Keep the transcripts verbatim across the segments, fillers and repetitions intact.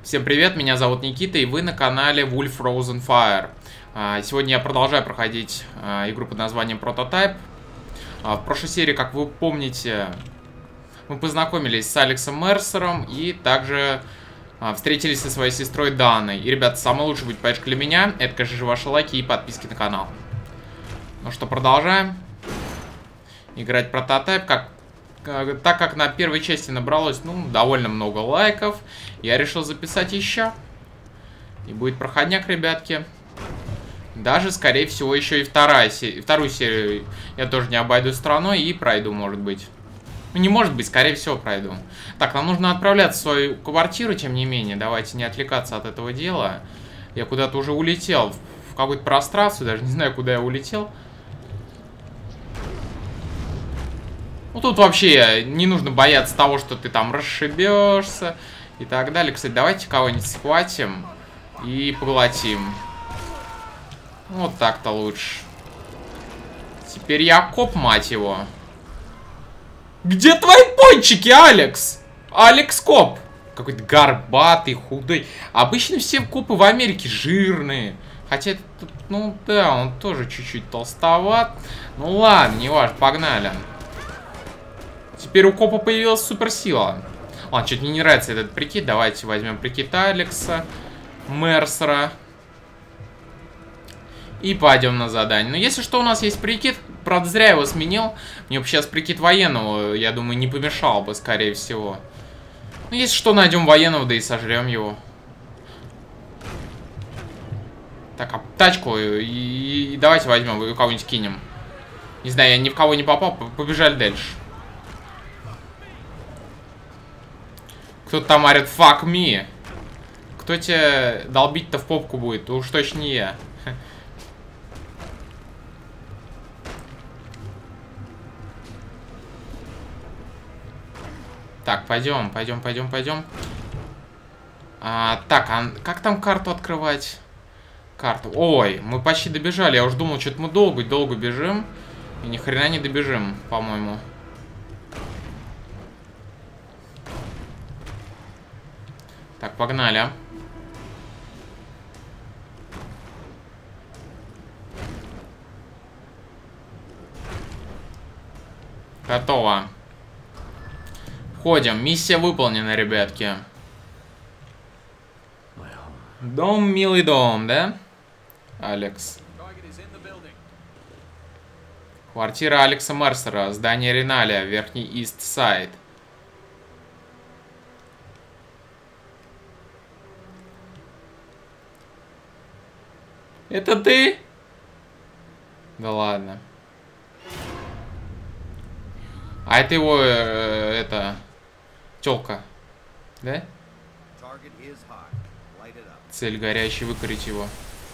Всем привет, меня зовут Никита, и вы на канале Wolf Frozen Fire. Сегодня я продолжаю проходить игру под названием Prototype. В прошлой серии, как вы помните, мы познакомились с Алексом Мерсером и также встретились со своей сестрой Даной. И, ребята, самое лучшее будет поддержка для меня — это, конечно же, ваши лайки и подписки на канал. Ну что, продолжаем играть Prototype. Как Так как на первой части набралось, ну, довольно много лайков, я решил записать еще. И будет проходняк, ребятки. Даже, скорее всего, еще и вторая серия. Вторую серию я тоже не обойду стороной и пройду, может быть. Ну, не может быть, скорее всего, пройду. Так, нам нужно отправляться в свою квартиру, тем не менее. Давайте не отвлекаться от этого дела. Я куда-то уже улетел. В какую-то пространству, даже не знаю, куда я улетел. Ну, тут вообще не нужно бояться того, что ты там расшибешься и так далее. Кстати, давайте кого-нибудь схватим и поглотим. Вот так-то лучше. Теперь я коп, мать его. Где твои пончики, Алекс? Алекс коп. Какой-то горбатый, худой. Обычно все копы в Америке жирные. Хотя, это, ну да, он тоже чуть-чуть толстоват. Ну ладно, не важно, погнали. Теперь у копа появилась суперсила. Ладно, что-то мне не нравится этот прикид. Давайте возьмем прикид Алекса Мерсера. И пойдем на задание. Но если что, у нас есть прикид. Правда, зря его сменил. Мне бы сейчас прикид военного, я думаю, не помешал бы, скорее всего. Ну, если что, найдем военного, да и сожрем его. Так, а тачку и, и давайте возьмем, и кого-нибудь кинем. Не знаю, я ни в кого не попал, побежали дальше. Кто-то там орет fuck me. Кто тебе долбить-то в попку будет? Уж точно не я. Так, пойдем, пойдем, пойдем, пойдем. А, так, а как там карту открывать? Карту. Ой, мы почти добежали. Я уже думал, что-то мы долго-долго бежим. И ни хрена не добежим, по-моему. Так, погнали. Готово. Входим. Миссия выполнена, ребятки. Дом, милый дом, да? Алекс. Квартира Алекса Мерсера. Здание Риналия. Верхний Ист Сайд. Это ты? Да ладно. А это его, э, это, тёлка, да? Цель горящий, выкурить его.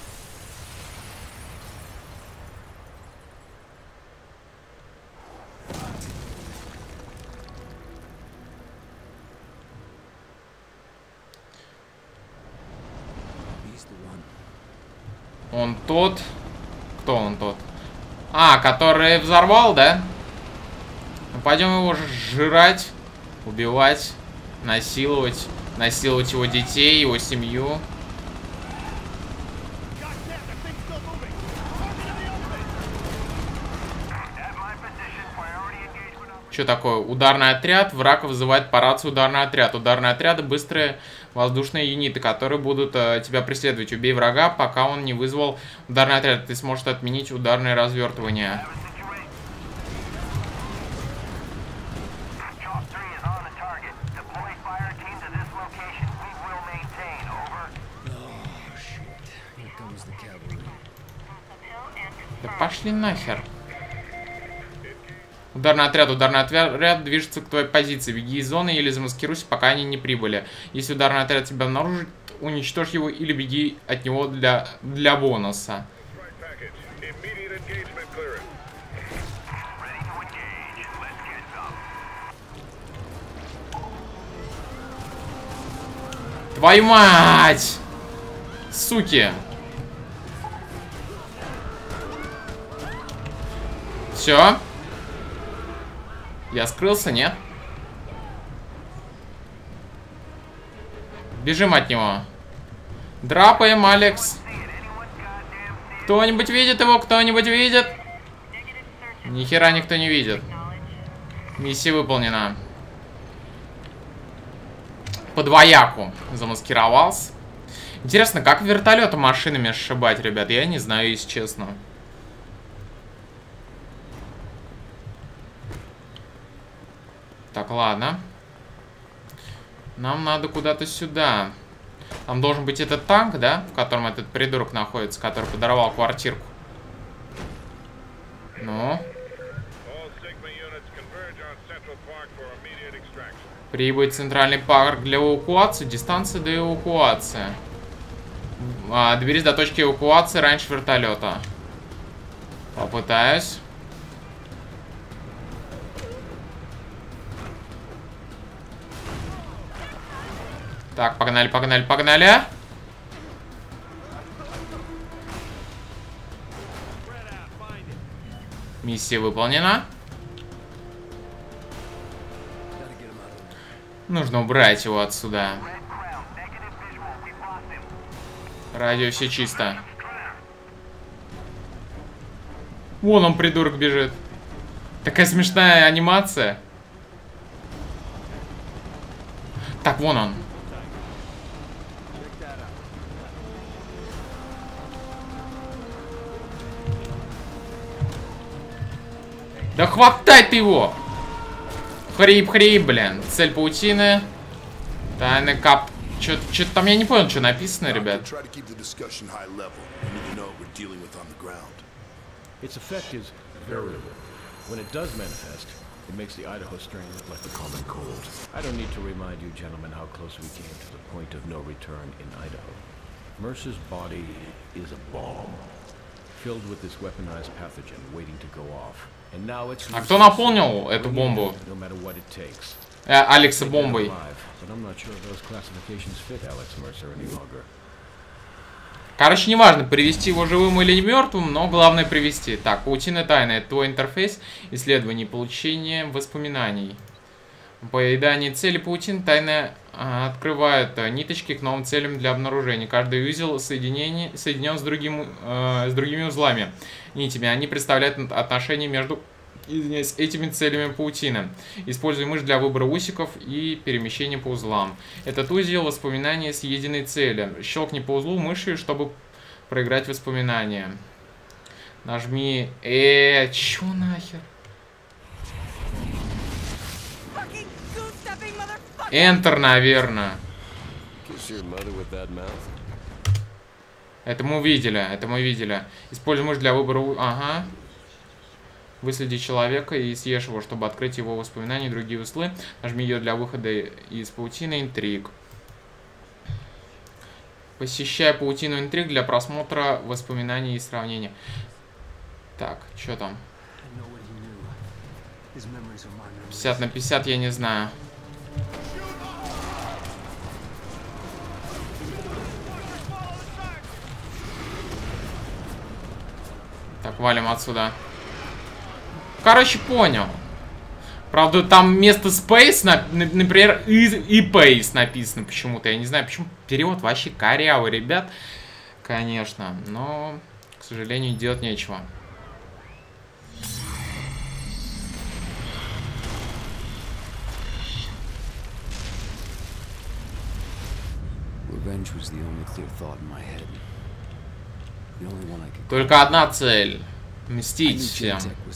Он тот. Кто он тот? А, который взорвал, да? Ну, пойдем его жрать, убивать, насиловать, насиловать его детей, его семью. Что такое? Ударный отряд. Враг вызывает по рации ударный отряд. Ударные отряды — быстрые воздушные юниты, которые будут э, тебя преследовать. Убей врага, пока он не вызвал ударный отряд. Ты сможешь отменить ударное развертывание. Да пошли нахер. Ударный отряд. Ударный отряд движется к твоей позиции. Беги из зоны или замаскируйся, пока они не прибыли. Если ударный отряд тебя обнаружит, уничтожь его или беги от него для, для бонуса. Твою мать! Суки! Все. Я скрылся, нет? Бежим от него. Драпаем, Алекс. Кто-нибудь видит его? Кто-нибудь видит? Ни хера никто не видит. Миссия выполнена. По двояку замаскировался. Интересно, как вертолеты машинами сшибать, ребят? Я не знаю, если честно. Так, ладно. Нам надо куда-то сюда. Там должен быть этот танк, да? В котором этот придурок находится, который подорвал квартирку. Ну. Прибыть в центральный парк для эвакуации. Дистанция до эвакуации. А, доберись до точки эвакуации раньше вертолета. Попытаюсь. Так, погнали, погнали, погнали. Миссия выполнена. Нужно убрать его отсюда. Радио все чисто. Вон он, придурок, бежит. Такая смешная анимация. Так, вон он. Да хватай ты его! Хрип-хрип, блин. Цель паутины. Тайный кап. Что-то там я не понял, что написано, ребят. Its effect is variable. When it does manifest, it makes the Idaho strain look like the common cold. I don't need to remind you, gentlemen, how close we came to the point of no return in Idaho. Mercer's body is a bomb, filled with this weaponized pathogen waiting to go off. And now it's А кто наполнил эту бомбу? no matter what it takes. Э, Алекса бомбой. But I'm not sure those classifications fit Alex Mercer any longer. Короче, неважно, привести его живым или мертвым, но главное привести. Так, паутина тайна. Это твой интерфейс. Исследование, получение воспоминаний. Поедание цели паутины тайна а, открывает а, ниточки к новым целям для обнаружения. Каждый узел соединение, соединен с, другим, э, с другими узлами. Нитями. Они представляют отношения между с этими целями паутины. Используй мышь для выбора усиков и перемещения по узлам. Этот узел воспоминания съеденной цели. Щелкни по узлу мышью, чтобы проиграть воспоминания. Нажми... Эээ, чё нахер? Enter, наверное. Это мы увидели, это мы видели. Используй мышь для выбора... Ага. Выследи человека и съешь его, чтобы открыть его воспоминания и другие узлы. Нажми ее для выхода из паутины интриг. Посещай паутину интриг для просмотра воспоминаний и сравнения. Так, что там? пятьдесят на пятьдесят, я не знаю. Так, валим отсюда. Короче, понял. Правда, там вместо Space, например, и Pace написано почему-то. Я не знаю, почему. Перевод вообще корявый, ребят. Конечно. Но, к сожалению, делать нечего. Только одна цель. Мстить всем.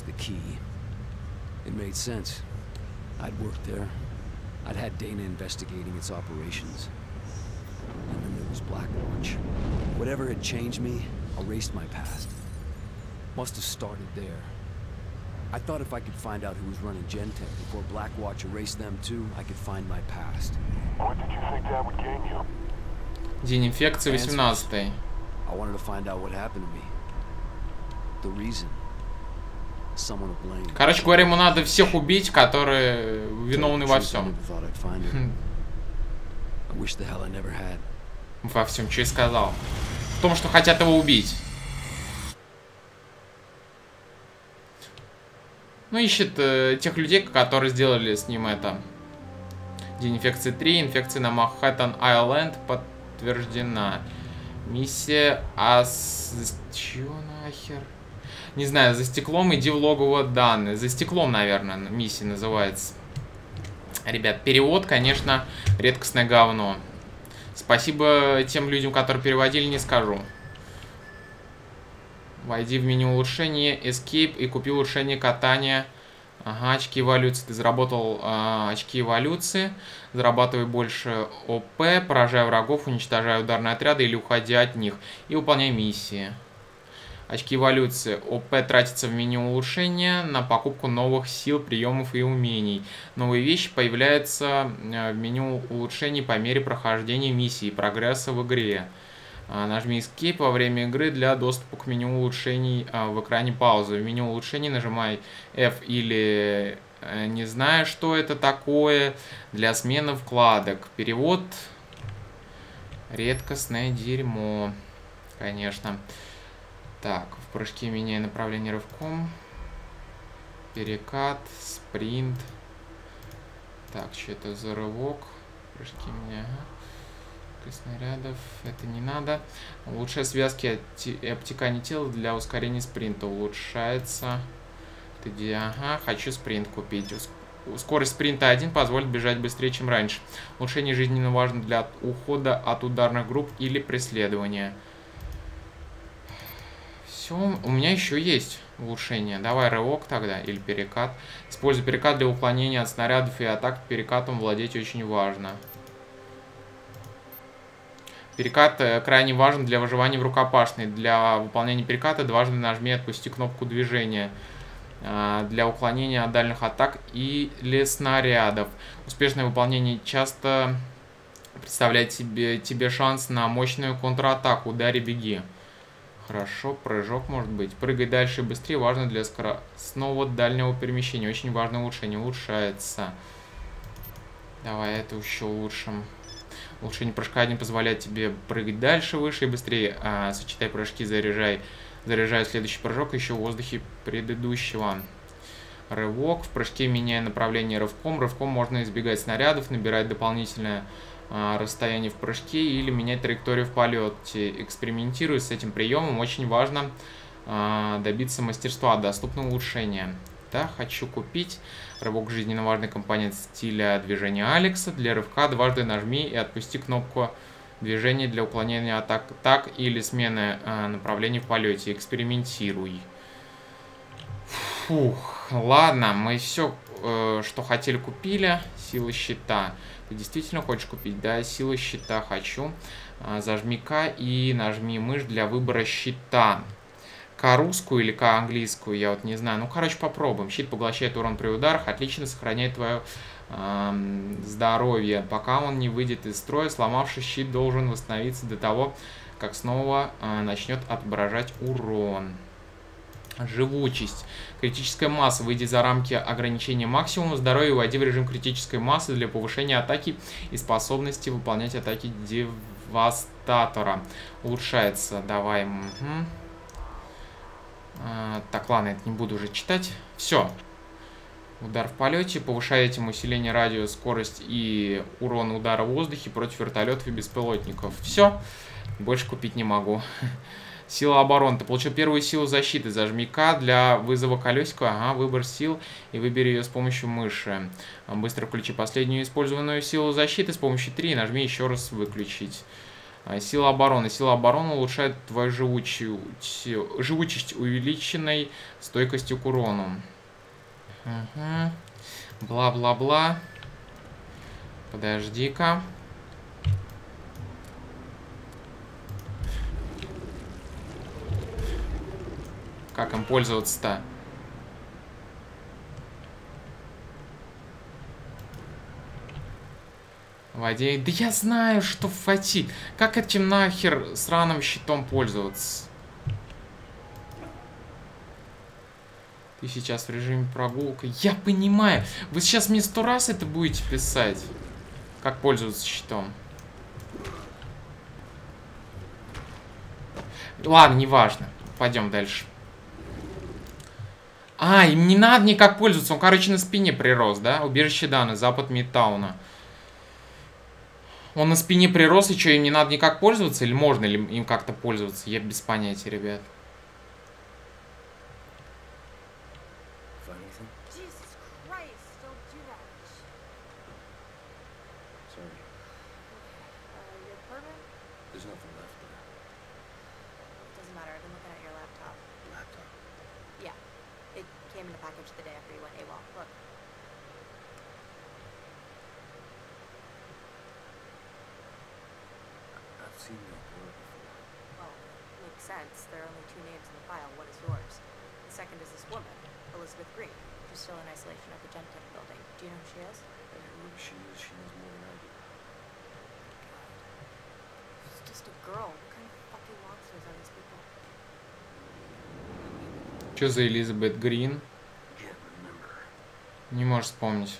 It made sense. I'd worked there. I'd had Dana investigating its operations. And then there was Blackwatch. Whatever had changed me, erased my past. Must have started there. I thought if I could find out who was running Gentech before Blackwatch erased them too, I could find my past. What did you think that would gain you? День инфекции восемнадцатый. I wanted to find out what happened to me. The reason. Короче говоря, ему надо всех убить, которые виновны во всем. Во всем, что и сказал. В том, что хотят его убить. Ну, ищет э, тех людей, которые сделали с ним это. День инфекции три. Инфекция на Манхэттен-Айленд подтверждена. Миссия Ас... Чё нахер? Не знаю, за стеклом иди в логово данные. За стеклом, наверное, миссия называется. Ребят, перевод, конечно, редкостное говно. Спасибо тем людям, которые переводили, не скажу. Войди в меню улучшения, Escape и купи улучшение катания. Ага, очки эволюции. Ты заработал э, очки эволюции. Зарабатывай больше ОП, поражай врагов, уничтожай ударные отряды или уходи от них. И выполняй миссии. Очки эволюции. ОП тратится в меню улучшения на покупку новых сил, приемов и умений. Новые вещи появляются в меню улучшений по мере прохождения миссии и прогресса в игре. Нажми Escape во время игры для доступа к меню улучшений в экране паузы. В меню улучшений нажимай F или не знаю, что это такое, для смены вкладок. Перевод редкостное дерьмо, конечно. Так, в прыжке меняй направление рывком. Перекат, спринт. Так, что это за рывок? Прыжки меняй. Снарядов, это не надо. Улучшай связки и обтекание тела для ускорения спринта. Улучшается. Ты где? Ага, хочу спринт купить. Скорость спринта один позволит бежать быстрее, чем раньше. Улучшение жизненно важно для ухода от ударных групп или преследования. Все, у меня еще есть улучшение. Давай рывок тогда, или перекат. Используй перекат для уклонения от снарядов и атак. Перекатом владеть очень важно. Перекат крайне важен для выживания в рукопашной. Для выполнения переката дважды нажми и отпусти кнопку движения. Для уклонения от дальних атак или снарядов. Успешное выполнение часто представляет себе, тебе шанс на мощную контратаку. Ударь и беги. Хорошо, прыжок может быть. Прыгай дальше и быстрее. Важно для скоростного дальнего перемещения. Очень важное улучшение. Улучшается. Давай это еще улучшим. Улучшение прыжка один позволяет тебе прыгать дальше, выше и быстрее. А, сочетай прыжки, заряжай. Заряжай следующий прыжок еще в воздухе предыдущего. Рывок. В прыжке меняя направление рывком. Рывком можно избегать снарядов, набирать дополнительное а, расстояние в прыжке или менять траекторию в полете. Экспериментируй с этим приемом. Очень важно а, добиться мастерства. Доступно улучшение. Да, хочу купить. Рывок жизненно важный компонент стиля движения Алекса. Для рывка дважды нажми и отпусти кнопку движения для уклонения атак так или смены э, направления в полете. Экспериментируй. Фух, ладно, мы все, э, что хотели, купили. Сила щита. Ты действительно хочешь купить? Да, сила щита хочу. Э, зажми К и нажми мышь для выбора щита. К-русскую или К-английскую, я вот не знаю. Ну, короче, попробуем. Щит поглощает урон при ударах, отлично сохраняет твое э, здоровье. Пока он не выйдет из строя, сломавший щит должен восстановиться до того, как снова э, начнет отображать урон. Живучесть. Критическая масса. Выйди за рамки ограничения максимума здоровья и войди в режим критической массы для повышения атаки и способности выполнять атаки Девастатора. Улучшается. Давай. Угу. А, так, ладно, это не буду уже читать. Все. Удар в полете. Повышает этим усиление радио, скорость и урон удара в воздухе против вертолетов и беспилотников. Все. Больше купить не могу. Сила обороны. Ты получил первую силу защиты. Зажми К для вызова колесика. Ага, выбор сил. И выбери ее с помощью мыши. Быстро включи последнюю использованную силу защиты с помощью три. Нажми еще раз выключить. Сила обороны. Сила обороны улучшает твою живучую, живучесть увеличенной стойкостью к урону. Бла-бла-бла. Угу. Подожди-ка. Как им пользоваться-то? Войди. Да я знаю, что фати. Как этим нахер сраным щитом пользоваться? Ты сейчас в режиме прогулка. Я понимаю. Вы сейчас мне сто раз это будете писать. Как пользоваться щитом. Ладно, неважно. Пойдем дальше. А, им не надо никак пользоваться. Он, короче, на спине прирос, да? Убежище Даны, запад Мидтауна. Он на спине прирос, и что, им не надо никак пользоваться? Или можно ли им как-то пользоваться? Я без понятия, ребят. Что за Элизабет Грин? Не можешь вспомнить.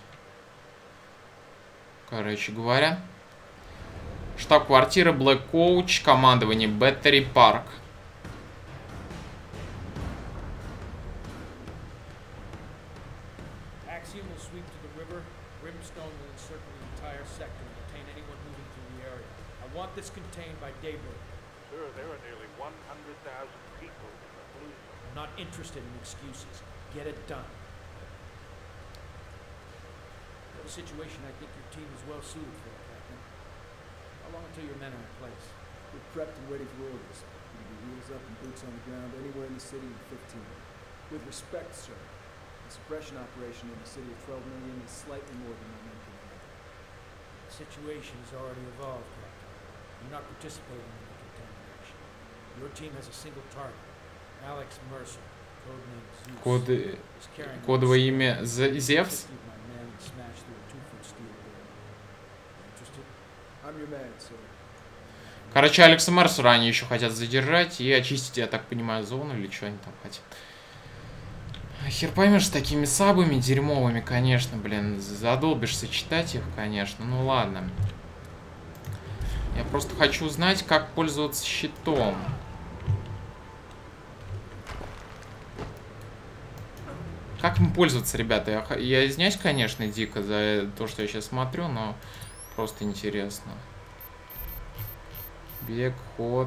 Короче говоря. Штаб-квартира Black Coach, командование Бэттери Парк. Not interested in excuses. Get it done. The situation, I think your team is well suited for it, Captain. How long until your men are in place? We're prepped and ready for orders. We'll be wheels up and boots on the ground anywhere in the city in fifteen. With respect, sir, the suppression operation in the city of twelve million is slightly more than my men can handle. The situation has already evolved, Captain. You're not participating in the containment action. Your team has a single target. Alex Mercer, codename Zeus. Код... Кодовое имя Зевс? Короче, Алекса Мерсера они еще хотят задержать и очистить, я так понимаю, зону или что они там хотят. Хер поймешь, с такими сабами дерьмовыми, конечно, блин, задолбишься читать их, конечно, ну ладно. Я просто хочу узнать, как пользоваться щитом. Как им пользоваться, ребята? Я, я извиняюсь, конечно, дико за то, что я сейчас смотрю, но просто интересно. Бег, ход.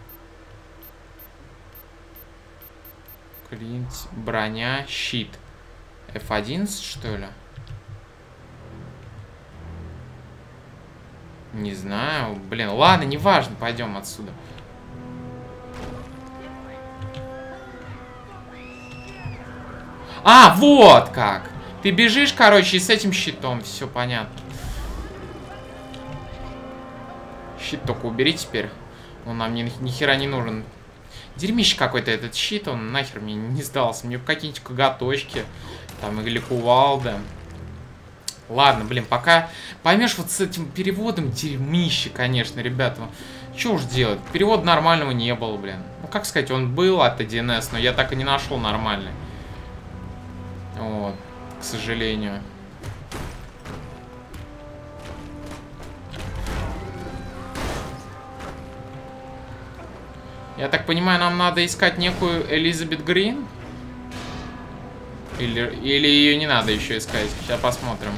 Клинт, броня, щит. эф одиннадцать, что ли? Не знаю. Блин, ладно, неважно, пойдем отсюда. А, вот как! Ты бежишь, короче, и с этим щитом. Все понятно. Щит только убери теперь. Он нам ни, ни хера не нужен. Дерьмище какой-то этот щит. Он нахер мне не сдался. Мне какие-нибудь коготочки. Там или кувалда. Ладно, блин, пока поймешь вот с этим переводом дерьмище, конечно, ребята. Что уж делать? Перевода нормального не было, блин. Ну, как сказать, он был от один эс, но я так и не нашел нормальный. Вот, к сожалению. Я так понимаю, нам надо искать некую Элизабет Грин? Или, или ее не надо еще искать? Сейчас посмотрим.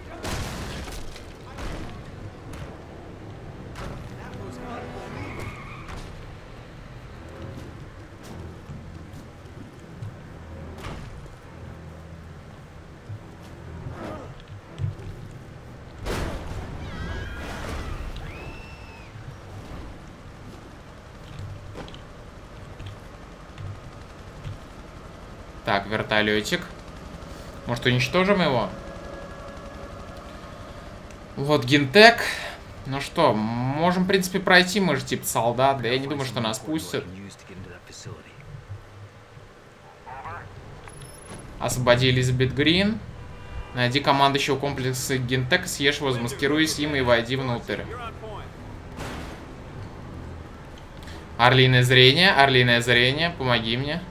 Так, вертолетик. Может, уничтожим его? Вот гентек. Ну что, можем, в принципе, пройти. Мы же типа солдат. Да я не думаю, что нас пустят. Освободи Элизабет Грин. Найди командующего комплекса гентек, съешь его, замаскируйся им и войди внутрь. Орлиное зрение, орлиное зрение. Помоги мне.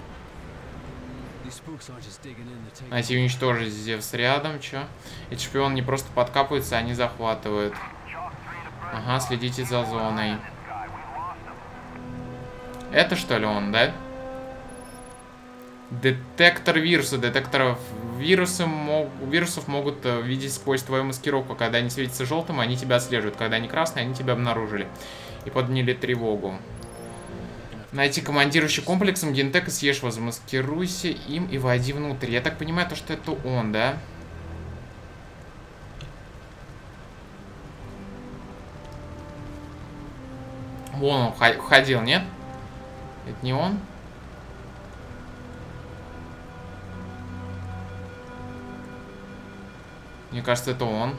Найти и уничтожить Зевс рядом, чё? Эти шпионы не просто подкапываются, они захватывают. Ага, следите за зоной. Это что ли он, да? Детектор вируса. Детекторов вирусы мог... вирусов могут видеть сквозь твою маскировку. Когда они светятся желтым, они тебя отслеживают. Когда они красные, они тебя обнаружили. И подняли тревогу. Найти командирующий комплексом Гентека, съешь его, замаскируйся им и войди внутрь. Я так понимаю, то, что это он, да? Вон он ходил, нет? Это не он? Мне кажется, это он.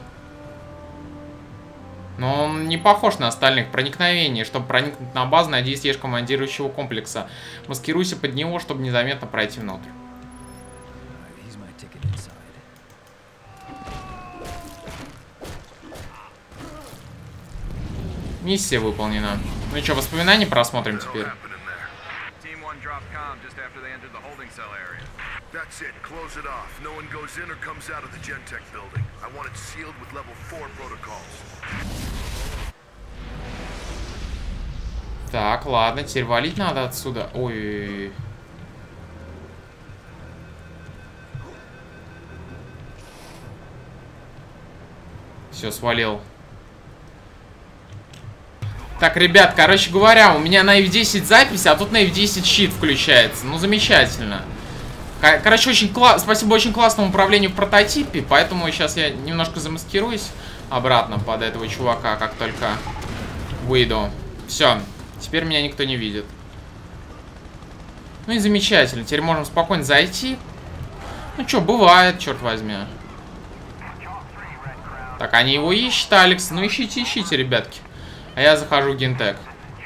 Но он не похож на остальных. Проникновение. Чтобы проникнуть на базу, найди и съешь командирующего комплекса. Маскируйся под него, чтобы незаметно пройти внутрь. Миссия выполнена. Ну и что, воспоминания просмотрим теперь? That's it. Close it off. No one goes in or comes out of the Gentech building. I want it sealed with level four protocols. Так, ладно, теперь валить надо отсюда. Ой. Все, свалил. Так, ребят, короче говоря, у меня на эф десять запись, а тут на эф десять щит включается. Ну, замечательно. Короче, очень кла... спасибо очень классному управлению в прототипе, поэтому сейчас я немножко замаскируюсь обратно под этого чувака, как только выйду. Все, теперь меня никто не видит. Ну и замечательно, теперь можем спокойно зайти. Ну что, бывает, черт возьми. Так, они его ищут, Алекс. Ну ищите, ищите, ребятки. А я захожу в Гентек.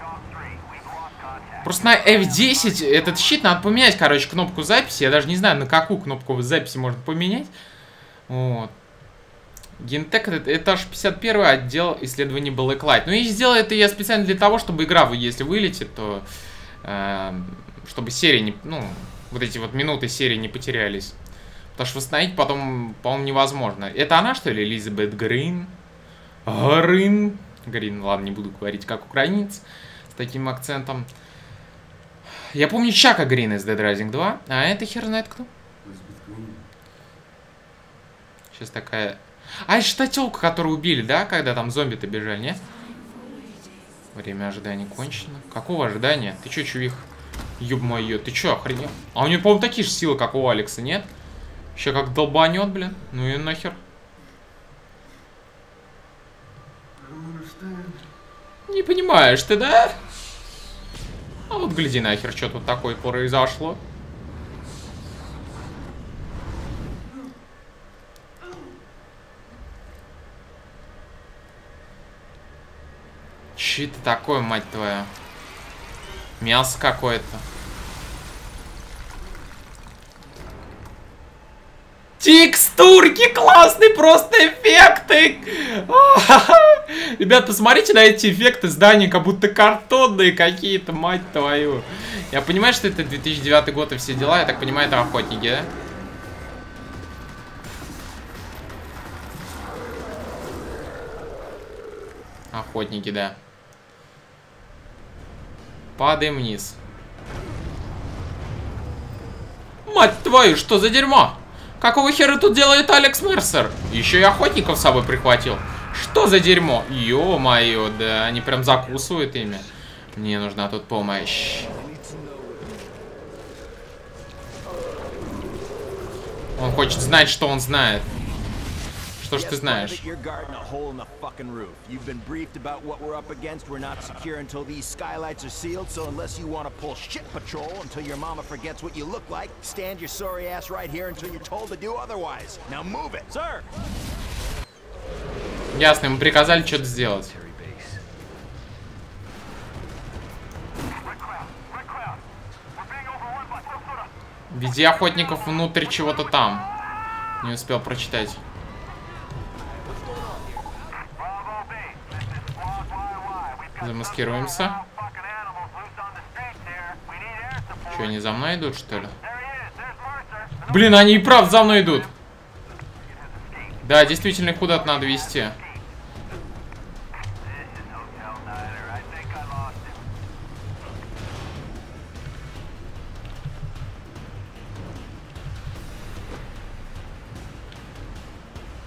Просто на эф десять этот щит надо поменять, короче, кнопку записи. Я даже не знаю, на какую кнопку записи можно поменять. Вот. Гентек, это этаж пятьдесят первый, отдел исследований Blacklight. Ну и сделал это я специально для того, чтобы игра, если вылетит, то... Э, чтобы серии не... Ну, вот эти вот минуты серии не потерялись. Потому что восстановить потом, по-моему, невозможно. Это она, что ли, Элизабет Грин? Грин. Грин, ладно, не буду говорить как украинец. С таким акцентом. Я помню Чака Грина из Dead Rising два. А это хер знает кто. Сейчас такая... А, это же та тёлка, которую убили, да? Когда там зомби-то бежали, нет? Время ожидания кончено. Какого ожидания? Ты чё, чувих? Ёб моё, ты чё, охренел? А у него, по-моему, такие же силы, как у Алекса, нет? Еще как долбанет, блин. Ну и нахер. Не понимаешь ты, да? А вот гляди нахер, что тут такое произошло. Че это такое, мать твоя? Мясо какое-то. Текстурки классные, просто эффекты. Ребят, посмотрите на эти эффекты. Здания как будто картонные какие-то, мать твою. Я понимаю, что это две тысячи девятый год и все дела. Я так понимаю, это охотники, да? Охотники, да. Падаем вниз. Мать твою, что за дерьмо? Какого хера тут делает Алекс Мерсер? Еще и охотников с собой прихватил. Что за дерьмо? Ё-моё, да, они прям закусывают ими. Мне нужна тут помощь. Он хочет знать, что он знает. Что ж ты знаешь? Ясно, ему приказали что-то сделать. Веди охотников внутрь чего-то там. Не успел прочитать. Замаскируемся. Что, они за мной идут, что ли? Блин, они и правда за мной идут. Да, действительно, их куда-то надо везти.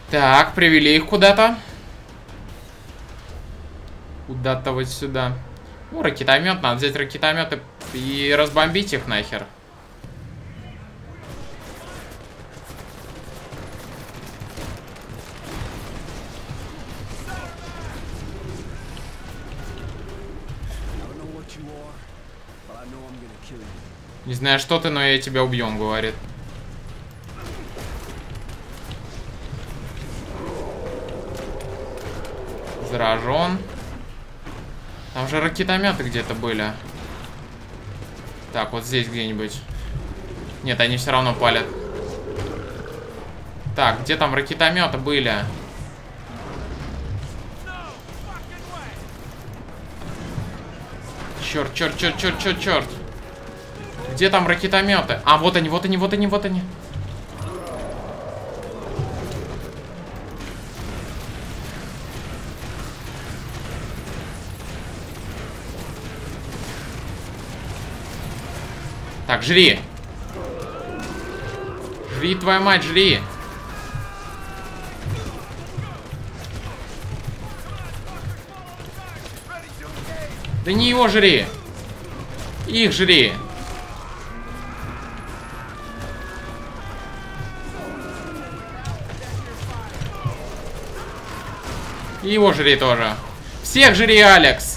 Так, привели их куда-то. Куда-то вот сюда. Ну, ракетомет. Надо взять ракетометы и разбомбить их нахер. Не знаю, что ты, но я тебя убью, он говорит. Заражен. Там же ракетометы где-то были. Так, вот здесь где-нибудь. Нет, они все равно палят. Так, где там ракетометы были? Черт, черт, черт, черт, черт, черт. Где там ракетометы? А, вот они, вот они, вот они, вот они. Так, жри. Жри, твою мать, жри. Да не его жри. Их жри. И его жри тоже. Всех жри, Алекс.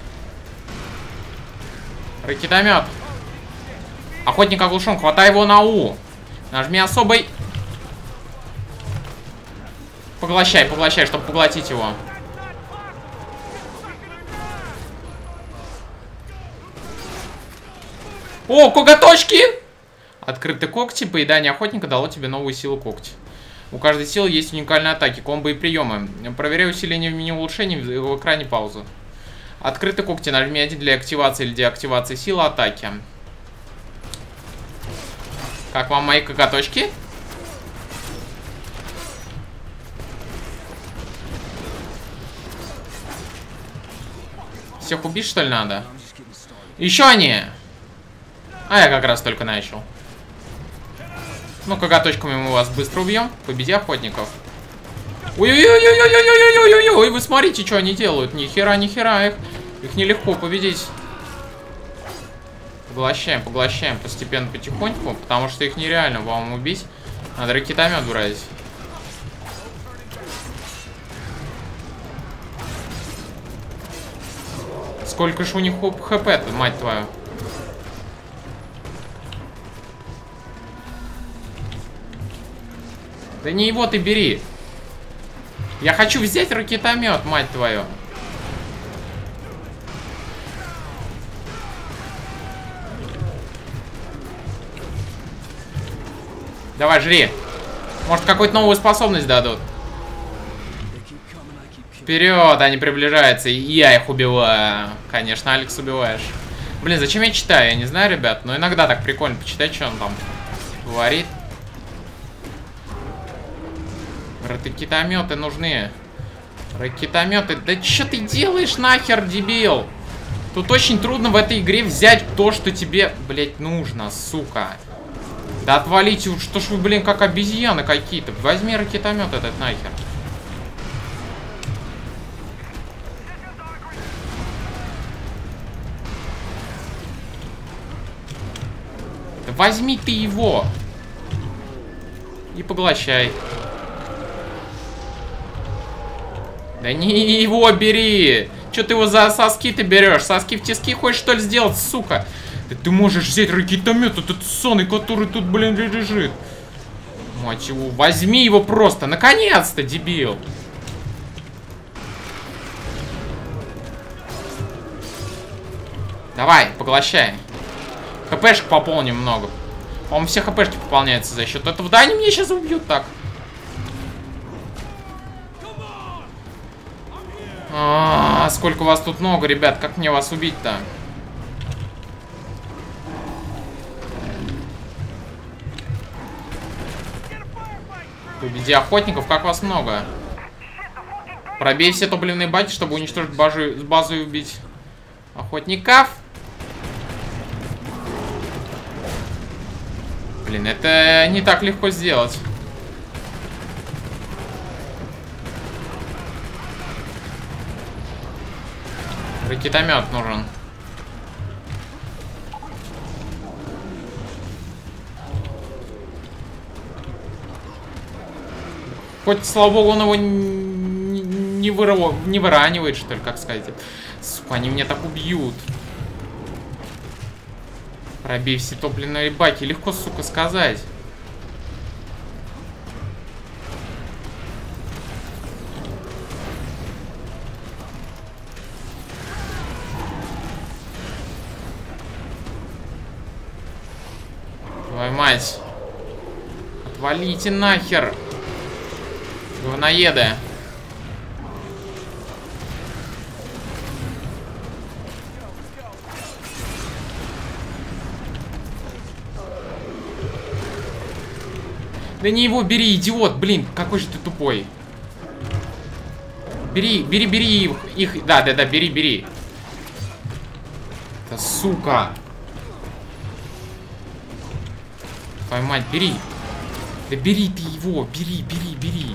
Ракетомет. Охотник оглушен. Хватай его на У. Нажми особый. Поглощай, поглощай, чтобы поглотить его. О, коготочки! Открытые когти. Поедание охотника дало тебе новую силу когти. У каждой силы есть уникальные атаки, комбо и приемы. Проверяй усиление в меню улучшений в экране паузы. Открытые когти. Нажми один для активации или деактивации силы атаки. Как вам мои коготочки? Всех убить, что ли, надо? Еще они! А я как раз только начал. Ну, коготочками мы вас быстро убьем. Победи охотников. Ой-ой-ой-ой-ой-ой-ой-ой-ой-ой! Вы смотрите, что они делают. Ни хера, ни хера их. Их нелегко победить. Поглощаем, поглощаем постепенно, потихоньку. Потому что их нереально вам убить. Надо ракетомет брать. Сколько ж у них хп-то, мать твою. Да не его ты бери. Я хочу взять ракетомет, мать твою. Давай, жри. Может, какую-то новую способность дадут. Вперед, они приближаются, и я их убиваю. Конечно, Алекс, убиваешь. Блин, зачем я читаю? Я не знаю, ребят, но иногда так прикольно почитать, что он там говорит. Ракетометы нужны. Ракетометы. Да что ты делаешь нахер, дебил? Тут очень трудно в этой игре взять то, что тебе, блять, нужно, сука. Да отвалите, что ж вы, блин, как обезьяны какие-то. Возьми ракетомет этот нахер. Да возьми ты его. И поглощай. Да не его бери! Че ты его за соски ты берешь? Соски в тиски хочешь, что ли, сделать, сука? Да ты можешь взять ракетомет, этот сонный, который тут, блин, лежит. Мать его, возьми его просто, наконец-то, дебил. Давай, поглощай. ХПшек пополним много. По-моему, все ХПшки пополняются за счет этого. Да, они меня сейчас убьют так. А-а-а, сколько вас тут много, ребят. Как мне вас убить-то? Победи охотников, как вас много. Пробей все топливные баки, чтобы уничтожить базу, базу и убить охотников. Блин, это не так легко сделать. Ракетомет нужен. Хоть, слава богу, он его не, не, вырыв... не выранивает, что ли, как сказать. Сука, они меня так убьют. Пробей все топливные баки. Легко, сука, сказать. Твою мать. Отвалите нахер. Говноеды. Да не его бери, идиот, блин, какой же ты тупой. Бери, бери, бери их, их, да, да, да, бери, бери. Да сука. Твою мать, бери. Да бери ты его, бери, бери, бери.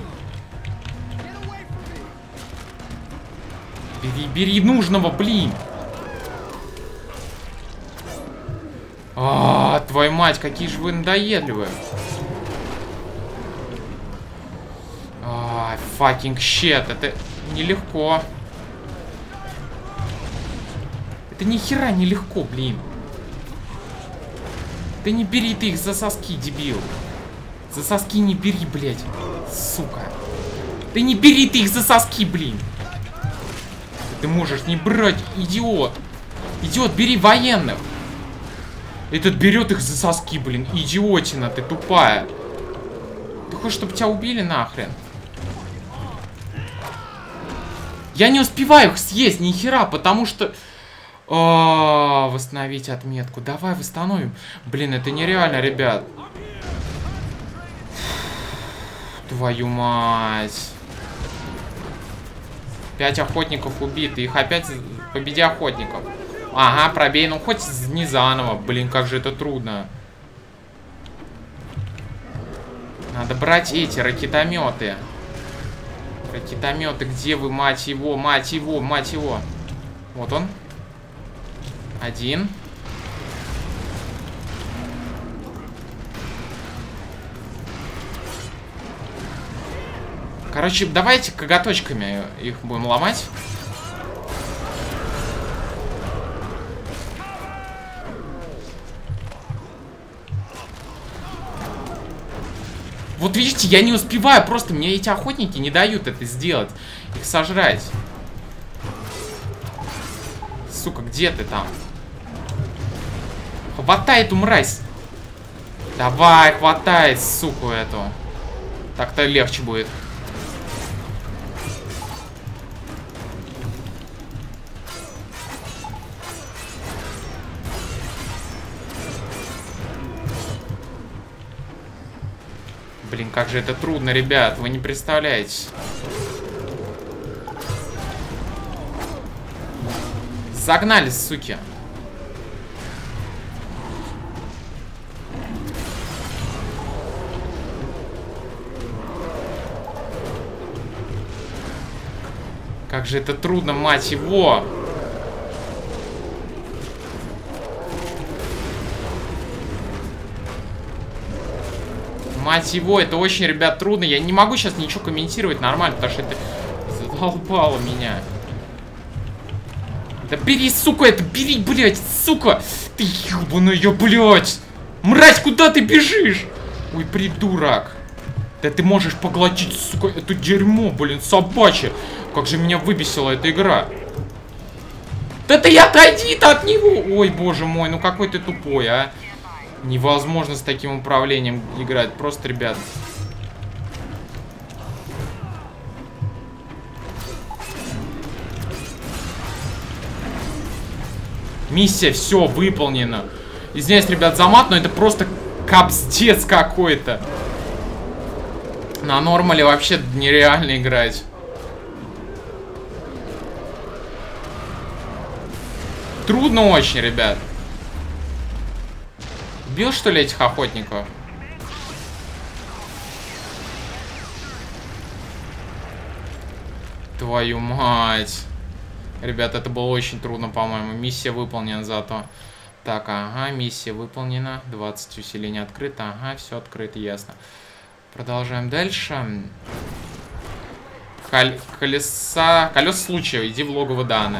Бери, бери нужного, блин. А, твою мать, какие же вы надоедливые. А, fucking shit, это нелегко. Это ни хера нелегко, блин. Ты не бери ты их за соски, дебил. За соски не бери, блядь. Сука. Ты не бери ты их за соски, блин. Ты можешь не брать, идиот. Идиот, бери военных. Этот берет их за соски, блин. Идиотина, ты тупая. Ты хочешь, чтобы тебя убили нахрен? Я не успеваю их съесть, ни хера, потому что... О, восстановить отметку. Давай восстановим. Блин, это нереально, ребят. Твою мать. Пять охотников убиты. Их опять победи охотников. Ага, пробей. Ну хоть не заново. Блин, как же это трудно. Надо брать эти ракетометы. Ракетометы, где вы, мать его, мать его, мать его. Вот он. Один. Короче, давайте коготочками их будем ломать. Вот видите, я не успеваю, просто мне эти охотники не дают это сделать. Их сожрать. Сука, где ты там? Хватай эту мразь. Давай, хватай, суку эту. Так-то легче будет. Блин, как же это трудно, ребят, вы не представляете. Загнали, суки. Как же это трудно, мать его. Мать его, это очень, ребят, трудно. Я не могу сейчас ничего комментировать нормально, потому что это задолбало меня. Да бери, сука, это бери, блядь, сука. Ты ебаная, блядь. Мразь, куда ты бежишь? Ой, придурок. Да ты можешь поглотить, сука, это дерьмо, блин, собачье. Как же меня выбесила эта игра. Да ты отойди-то от него. Ой, боже мой, ну какой ты тупой, а. Невозможно с таким управлением играть. Просто, ребят. Миссия, все, выполнена. Извиняюсь, ребят, за мат, но это просто капздец какой-то. На нормале вообще нереально играть. Трудно очень, ребят. Бил, что ли, этих охотников? Твою мать. Ребят, это было очень трудно, по-моему. Миссия выполнена зато. Так, ага, миссия выполнена. двадцать усилений открыто. Ага, все открыто, ясно. Продолжаем дальше. Кол колеса... Колес случая. Иди в логово Даны.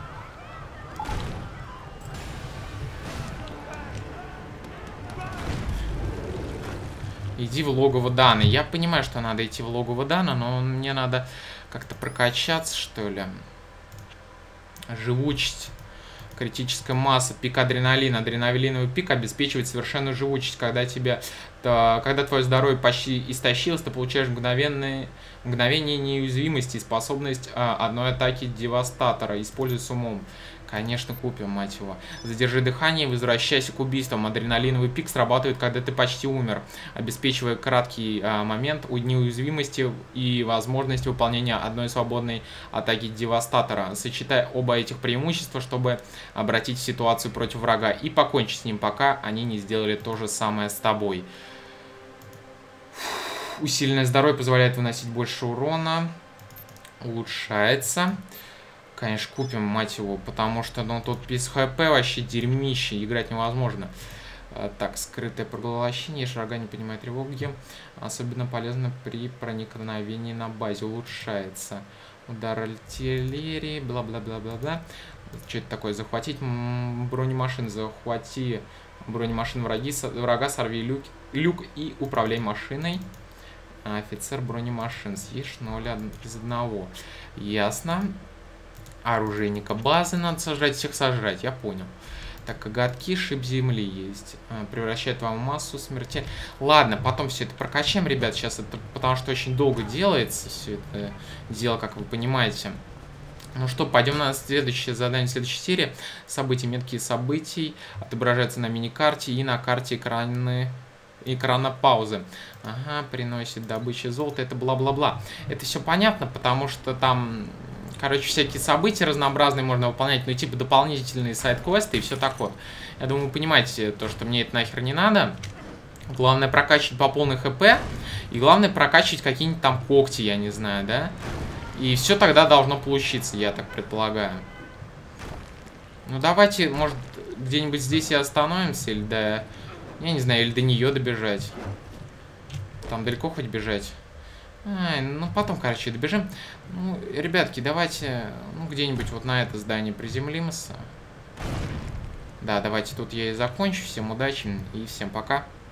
Иди в логово Даны. Я понимаю, что надо идти в логово Даны, но мне надо как-то прокачаться, что ли. Живучесть. Критическая масса. Пик адреналина. Адреналиновый пик обеспечивает совершенную живучесть. Когда тебе... То, когда твое здоровье почти истощилось, ты получаешь мгновенные, мгновение неуязвимости и способность а, одной атаки Девастатора. Используй с умом. Конечно, купим, мать его. Задержи дыхание и возвращайся к убийствам. Адреналиновый пик срабатывает, когда ты почти умер, обеспечивая краткий а, момент неуязвимости и возможность выполнения одной свободной атаки Девастатора. Сочетай оба этих преимущества, чтобы обратить ситуацию против врага и покончить с ним, пока они не сделали то же самое с тобой. Усиленное здоровье позволяет выносить больше урона. Улучшается. Конечно, купим, мать его, потому что, ну, тут без ХП вообще дерьмище, играть невозможно. А, так, скрытое проглощение, шага не понимает тревоги. Особенно полезно при проникновении на базе. Улучшается. Удар артиллерии, бла-бла-бла-бла-бла. Что это такое? Захватить бронемашин, захвати бронемашин враги, врага, сорви люк, люк и управляй машиной. Офицер бронемашин, съешь ноль из одного. Ясно. Оружейника базы надо сожрать, всех сожрать, я понял. Так, коготки, шип земли есть. А, превращает вам массу смерти. Ладно, потом все это прокачаем, ребят. Сейчас это, потому что очень долго делается все это дело, как вы понимаете. Ну что, пойдем на следующее задание, следующей серии. События, метки событий отображаются на миникарте и на карте экраны, экрана паузы. Ага, приносит добычи золота, это бла-бла-бла. Это все понятно, потому что там... Короче, всякие события разнообразные можно выполнять, ну, типа дополнительные сайд-квесты и все такое. Я думаю, вы понимаете, то, что мне это нахер не надо. Главное прокачивать по полной ХП. И главное прокачивать какие-нибудь там когти, я не знаю, да? И все тогда должно получиться, я так предполагаю. Ну, давайте, может, где-нибудь здесь и остановимся, или до... Я не знаю, или до нее добежать. Там далеко хоть бежать? А, ну, потом, короче, добежим. Ну, ребятки, давайте, ну, где-нибудь вот на это здание приземлимся. Да, давайте тут я и закончу. Всем удачи и всем пока.